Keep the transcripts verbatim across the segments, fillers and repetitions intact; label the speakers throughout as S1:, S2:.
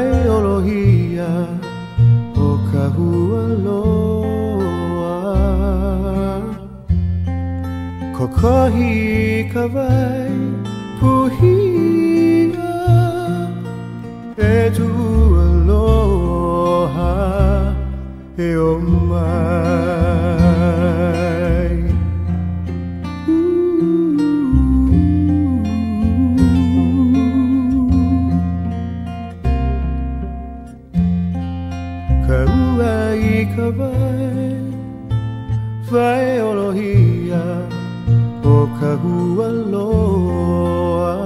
S1: vai olohia o kahua loa kokohi ka vai puhia e tu aloha e o mai ka ua i ka vai vai olohia o kahua loa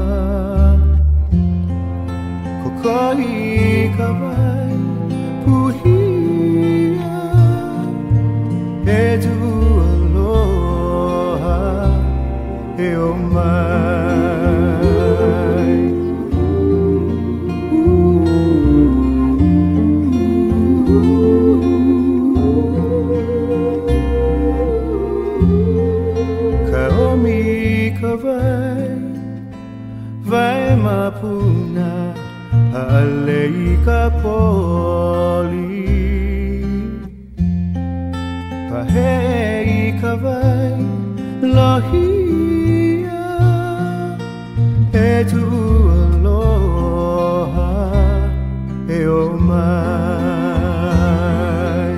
S1: kokohi ka vai puhia e tu aloha e o mai ka omi ka vai vai mapuna alei ka poli pahei ka vai lohia e tu aloha e o mai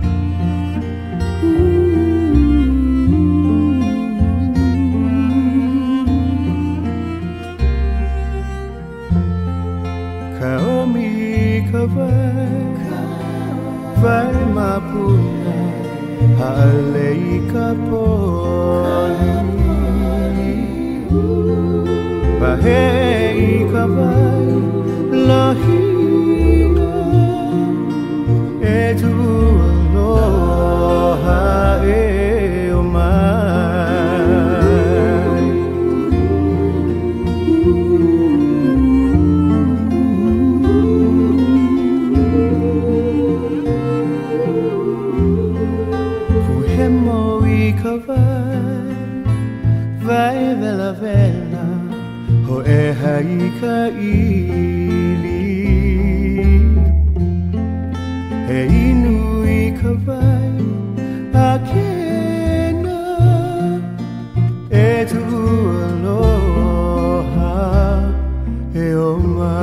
S1: ka omi ka vai vai mapuna alei ka poli pahei ka vai lohia e tu aloha e o mai puhemo i ka vai vai vela vela ho e hai ka ili e inu i ka vai a kena e tu aloha e o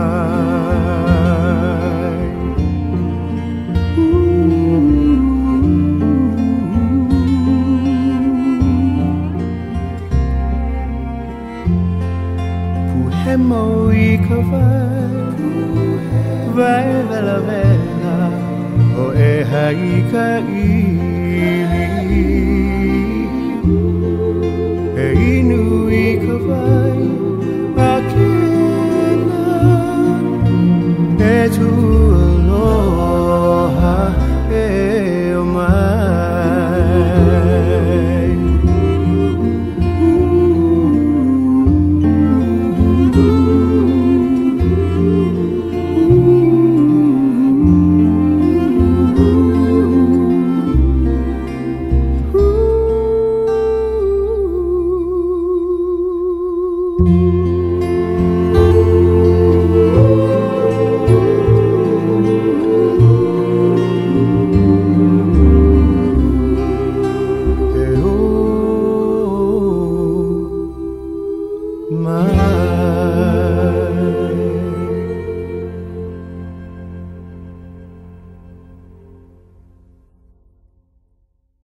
S1: mai puhemo i ka vai vai vela vela o e hai ka ili e inu i ka vai a kena e tu aloha e o mai my